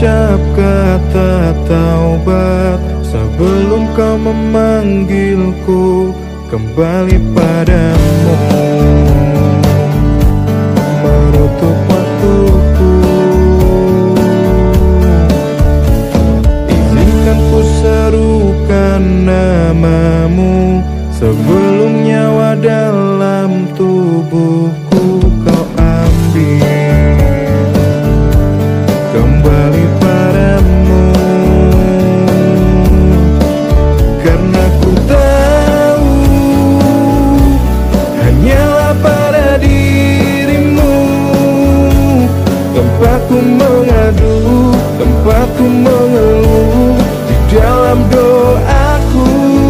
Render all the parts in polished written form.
ucap kata taubat sebelum kau memanggilku kembali padamu. Menutup waktuku, izinkan ku serukan namamu sebelum nyawa dalam tubuhku kau ambil kembali padamu. Karena ku tahu hanyalah pada dirimu tempatku mengadu, tempatku mengeluh di dalam doaku.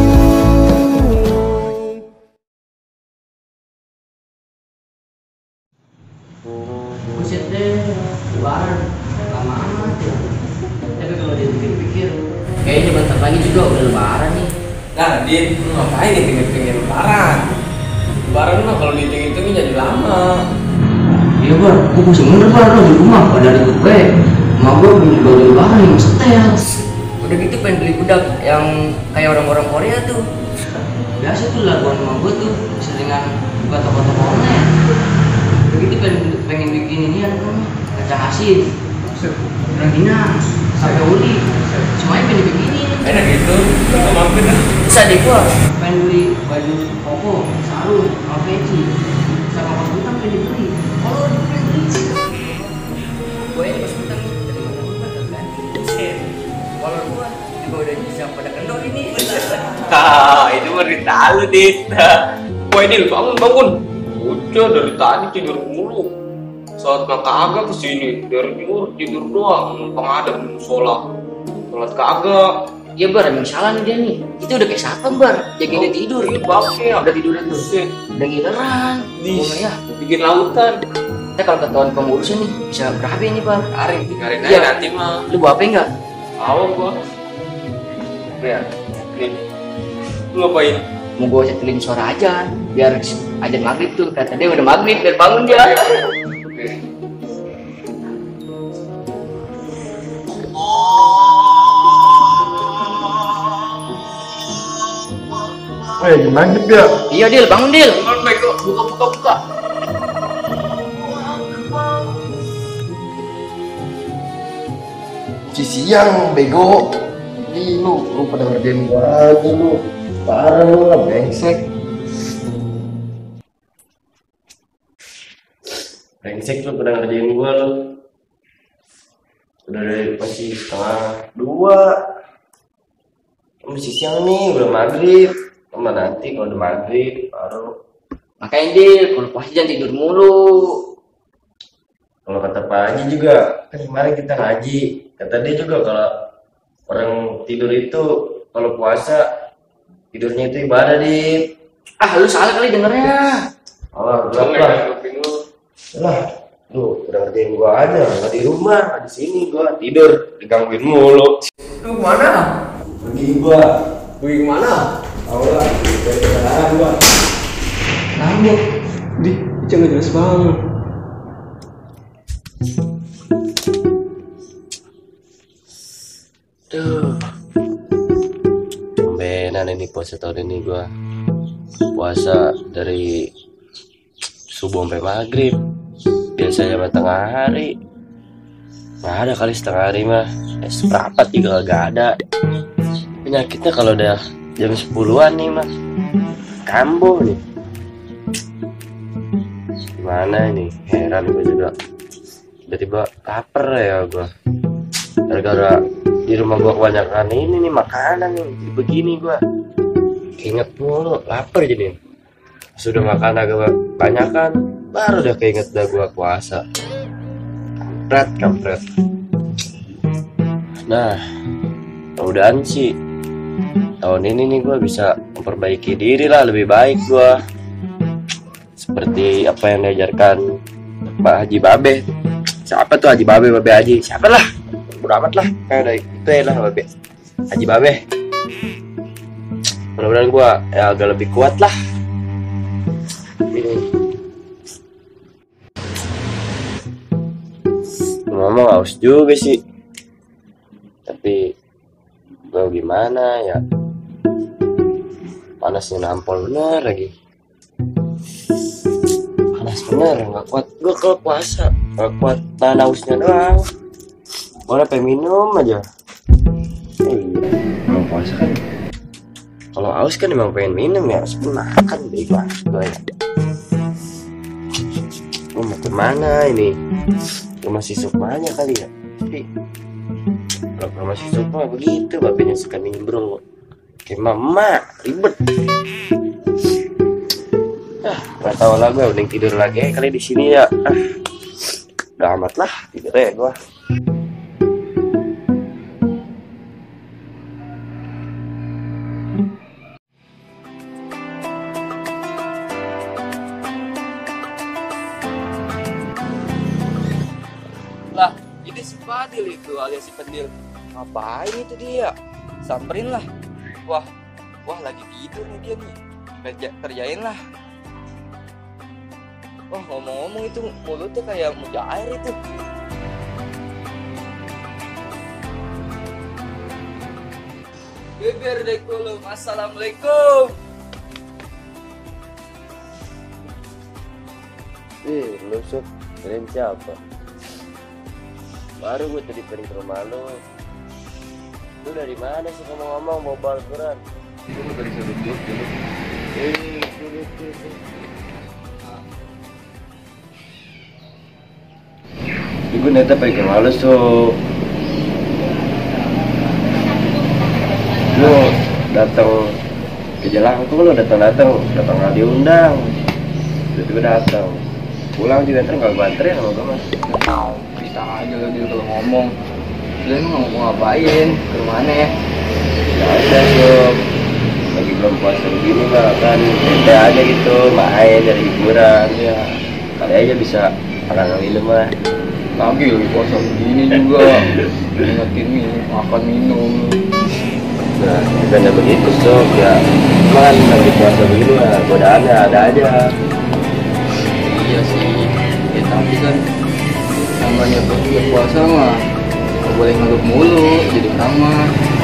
Buset deh, lebaran lama amat ya. Tapi kalau dipikir-pikir, kayaknya bentar lagi juga udah lebaran nih. Nah, Dit, lu ngapain hitung-hitungin lebaran? Lebaran mah kalau dihitung-hitungin jadi lama. Iya Bar, gue pusing bener Bar, lo di rumah pada ribut gue. Emak gue belum juga udah lebaran nih, mau setel. Udah gitu pengen beli budak yang kayak orang-orang Korea tuh. Biasa tuh laguan emak gue tuh, seringan buka toko-toko online. Udah gitu pengen bikin ini ya, kacang asin, rengginang, sate uli, semuanya pengen dibikinin. Enak gitu, lu mampir dah. Bisa deh gua, pengen beli baju koko, sarung, sama peci, sama pas butang pengen dibeli. Kalau pengen beli, gue ini pas butang dari mana kan ganti. Kalau gua juga udah bisa pada kendor ini. Itu mah cerita lu, Dit. Woi, Dil, bangun. Udah dari tadi tidur mulu. Saat kagak kesini, dari tidur doang, numpang ada belum sholat kagak. Iya Bar, emang salah nih dia nih. Itu udah kayak siapa Bar? Jaga dia tidur. Iya, bangke. Udah tiduran tuh. Udah ngileran. Ya. Bikin lautan. Kita kalau ketahuan pengurusnya nih bisa berapa nih Bar? Garing aja Iya. nanti mah. Lu bawa apa enggak? Tahu gua. Ya. Nih. Lu ngapain? Mau gue setelin suara aja biar ajan maghrib tuh kata dia udah maghrib biar bangun dia. Weh, gimana ya? Iya Dil, bangun Dil. Buka. Siang bego. Ih, lu pada ngerjain gua aja lu. Parah lu lah, brengsek. Brengsek lu pada ngerjain gua lu. Udah dari pasti 1:30. Masih siang nih, udah maghrib. Sama nanti kalau udah maghrib baru. Makanya Dil, kalau puasa jangan tidur mulu. Kalau kata Pak Haji juga, kan kemarin kita ngaji. Kata dia juga kalau orang tidur itu kalau puasa tidurnya itu ibadah, Dit. Ah, lu salah kali dengernya. Allah, lah, lu udah ngerjain gua aja, nggak di rumah, nggak di sini gua tidur, digangguin mulu. Lu kemana? Pergi gua, Pergi kemana? tau lah, dari kendaraan gua. Ngambek. Di, jangan jelas banget. Tuh, tumbenan ini puasa tahun ini gua. Puasa dari subuh sampai maghrib. Biasanya mah tengah hari. Nggak ada kali setengah hari mah. Seperempat juga gak ada. Penyakitnya kalau udah jam 10-an nih mah kambuh nih. Gimana ini? Heran gue juga. Tiba-tiba lapar ya gue. Gara-gara di rumah gue kebanyakan ini nih makanan nih. Jadi begini gue. Keinget mulu, lapar jadi. Sudah makan agak banyakan, baru udah keinget dah gue puasa. Kampret. Nah, mudah-mudahan sih tahun ini nih gue bisa memperbaiki diri lah, lebih baik gue. Seperti apa yang diajarkan Pak Haji Babe. Siapa tuh Haji Babe Haji? Siapa lah? Udah amat lah, kayak udah itu ya lah Babe Haji Babe. Mudah-mudahan gue ya agak lebih kuat lah. Ini ngomong haus juga sih. tapi gue gimana ya, panasnya nampol bener lagi, panas bener, nggak kuat gue kalau puasa, nggak kuat tahan hausnya doang. Gue pengen minum aja. Iya, mau puasa kan kalau haus kan emang pengen minum ya, harus makan deh gue ya. Gue mau kemana ini? Rumah si Sukmanya kali ya. Tapi kalau rumah si Sukma begitu, bapaknya suka nimbrung kayak mama, ribet. Gak tau lah, gue mending tidur lagi kali di sini ya. Udah amat lah, tidur ya gue. Lah, itu si Fadil itu alias si Pendil. Ngapain itu dia? Samperin lah. Wah, lagi tidur nih dia nih. Kerjain lah. Wah, ngomong-ngomong itu mulutnya kayak mujair itu. Birbirdekulum, assalamualaikum. Lu Suk, kalian siapa? Baru gue tadi pergi ke rumah lu. Lu dari mana sih ngomong-ngomong mau bawa Al-Quran? Itu dari sudut dulu. Gue neta pergi ke rumah lu, Suk. Lu datang ke Jelangkung, lu datang nggak diundang. Tiba-tiba datang. Pulang juga ntar nggak gue anterin sama gue mas. Bisa aja lo dia kalau ngomong. Dia emang mau ngapain? Ke rumahnya ya? Ya udah Suk, lagi belum puasa begini mah kan santai aja gitu, main dari hiburan ya. Kali aja bisa makan minum mah. Lagi puasa begini juga. Ingetin makan minum. Nah, bukannya begitu Suk ya. Cuman lagi puasa begini mah godaannya ada aja. Iya sih. Ya tapi kan namanya berpuasa mah gak boleh ngeluh mulu, jadi sama.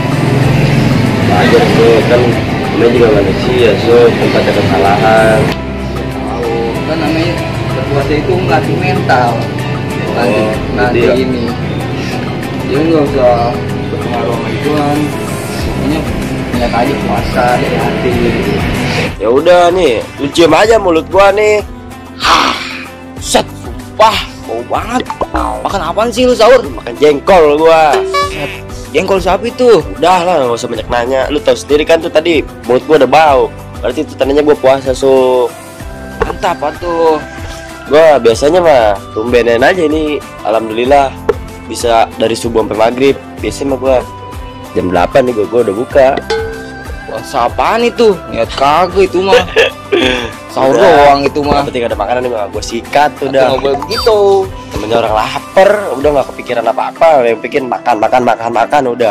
Wajar Suk, kan namanya juga manusia Suk, tempat ada kesalahan. Tahu kan namanya berpuasa itu ngelatih mental. Nanti gitu ya. ini dia nggak usah berpengaruh sama ituan. Pokoknya niat aja puasa dari hati gitu. Ya udah nih, lu cium aja mulut gua nih. Set, sumpah, bau banget. Makan apaan sih lu sahur? Makan jengkol gua. Jengkol sapi tuh. Udah lah, gak usah banyak nanya. Lu tahu sendiri kan tuh tadi mulut gua udah bau. Berarti itu tandanya gua puasa, Suk. Mantap tuh. Gua biasanya mah tumbenin aja ini. Alhamdulillah bisa dari subuh sampai maghrib. Biasanya mah gua jam 8 nih gua udah buka. Puasa apaan itu? Niat kagak itu mah. Sahur Udah. doang itu mah. Yang penting ada makanan nih mah gua sikat udah. Nggak boleh begitu. Temennya orang lapar, udah nggak kepikiran apa-apa. Yang bikin makan udah.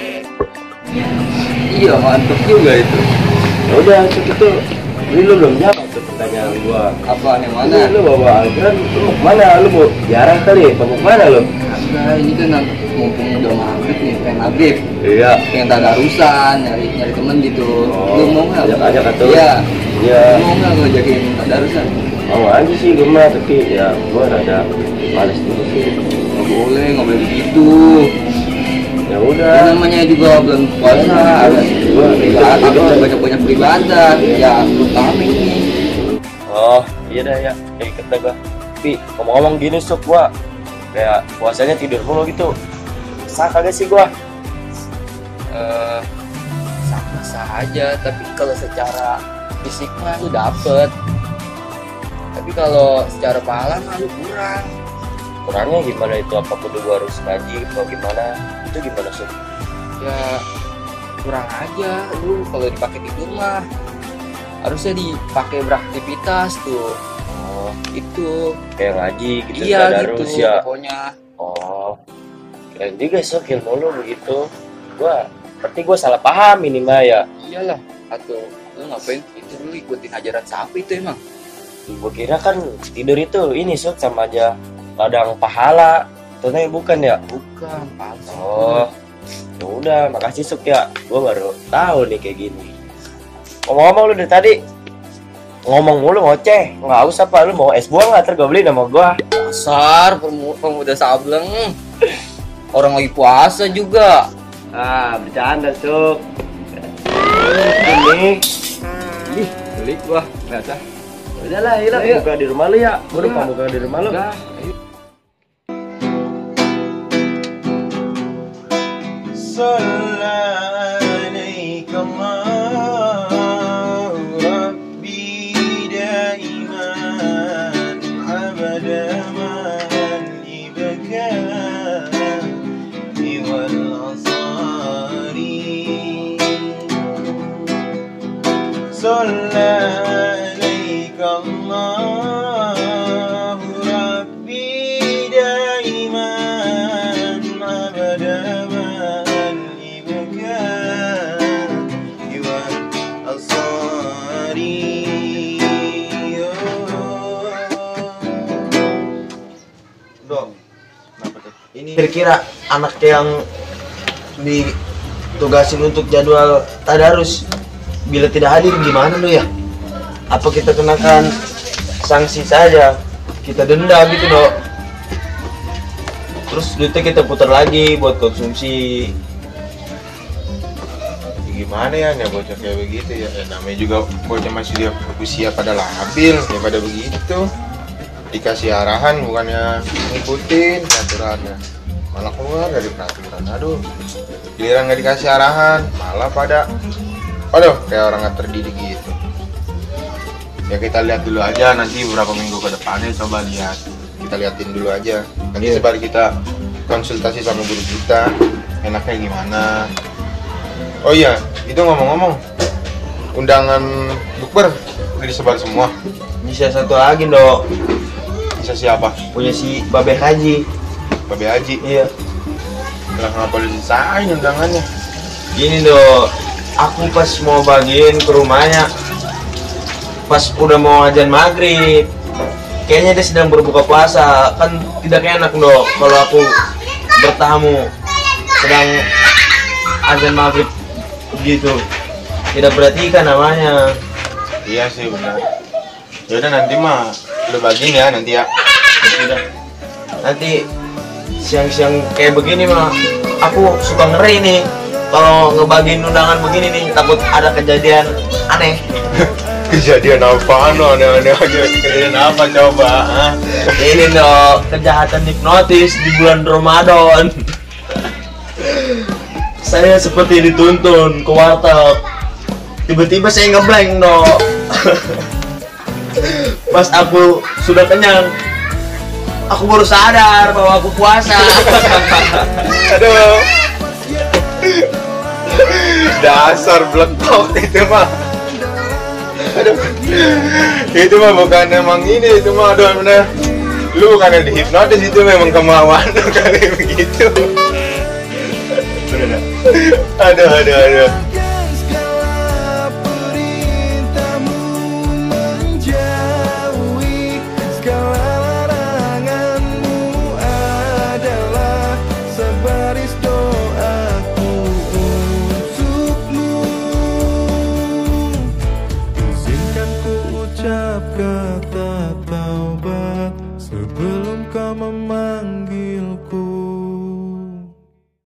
Iya mantep juga itu. Ya udah Suk, itu ini lu belum jawab tuh pertanyaan gua. Apaan yang mana? Lu bawa Al-Quran, lu mau kemana? Lu mau jarang kali, mau kemana lu? Nah, ini kan mumpung udah maghrib nih, pengen maghrib. Iya. Pengen tadarusan, nyari temen gitu. Lu mau nggak? Ajak atuh. Iya. Iya. Lu mau nggak ngajakin tadarusan? Mau aja sih gue mah, tapi ya gua rada males dulu sih. Nggak boleh begitu. Ya udah. Ya, namanya juga bulan puasa, ada banyak beribadah. Ya, terutama ini. Oh, iya dah ya. Kayak ikut dah gua. Tapi ngomong-ngomong gini Suk, gua kayak puasanya tidur mulu gitu. Sah kagak sih gua? Sama saja, tapi kalau secara fisik mah lu dapet. Tapi kalau secara pahala mah lu kurang. Kurangnya gimana itu? Apa kudu gua harus ngaji atau gimana? Itu gimana Suk? Ya kurang aja lu kalau dipakai tidur mah harusnya dipakai beraktivitas tuh. Oh, Itu kayak ngaji gitu, iya tadarus gitu ya. pokoknya. Oh, keren juga Suk ilmu lu begitu. Berarti gua salah paham ini mah ya. Iyalah, atau lu ngapain itu dulu ikutin ajaran sapi itu emang? Gua kira kan tidur itu ini Suk sama aja ladang pahala. Ternyata bukan ya? Bukan, palsu. Oh, Ya udah, makasih Suk ya. Gue baru tahu nih kayak gini. Ngomong-ngomong lu dari tadi ngomong mulu ngoceh. Nggak usah Pak, lu mau es buah nggak? Ntar gue beliin sama gue. Dasar pemuda sableng. Orang lagi puasa juga. Ah, bercanda Suk. Ini. Ih, beli gua. Biasa. Udahlah, Ayo. buka di rumah lu ya. Gue Udah. buka di rumah lu. Udah. صلى عليك الله ربي دائما أبدا ما الإبكاء والأصال صلى عليك الله ربي دائما أبدا Ini kira-kira anak yang ditugasin untuk jadwal tadarus bila tidak hadir gimana lu ya? Apa kita kenakan sanksi saja? Kita denda gitu dong. Terus duitnya kita putar lagi buat konsumsi. Gimana ya nih bocah kayak begitu ya? Namanya juga bocah masih dia usia pada labil ya pada begitu. Dikasih arahan bukannya ngikutin peraturannya, malah keluar dari peraturan. Aduh, giliran nggak dikasih arahan malah pada kayak orang nggak terdidik gitu. Ya kita lihat dulu aja nanti beberapa minggu ke depannya, coba lihat, kita liatin dulu aja nanti sebar kita konsultasi sama guru kita enaknya gimana. Oh iya, itu ngomong-ngomong, undangan bukber udah disebar semua. Bisa satu lagi dong, Bisa siapa? punya si Babe Haji. Babe Haji. Iya. Lah kenapa lu sisain undangannya? Gini dong, aku pas mau bagiin ke rumahnya, pas udah mau azan maghrib, kayaknya dia sedang berbuka puasa, kan tidak enak dong kalau aku bertamu sedang azan maghrib begitu, tidak perhatikan namanya. Iya sih benar. Yaudah nanti mah lu bagiin ya nanti ya. Sudah. Nanti siang-siang kayak begini mah aku suka ngeri nih kalau ngebagiin undangan begini nih, takut ada kejadian aneh. Kejadian apaan lo aneh-aneh aja? Kejadian apa coba? Hah? Ini dong, kejahatan hipnotis di bulan Ramadan. Saya seperti dituntun ke warteg. Tiba-tiba saya ngeblank dong. Pas aku sudah kenyang, aku baru sadar bahwa aku puasa. Aduh. Dasar beletok itu mah. Aduh. Itu mah bukan emang ini, itu mah aduh bener. Lu bukan di hipnotis, itu memang kemauan lu kali begitu. Aduh. Kata taubat sebelum kau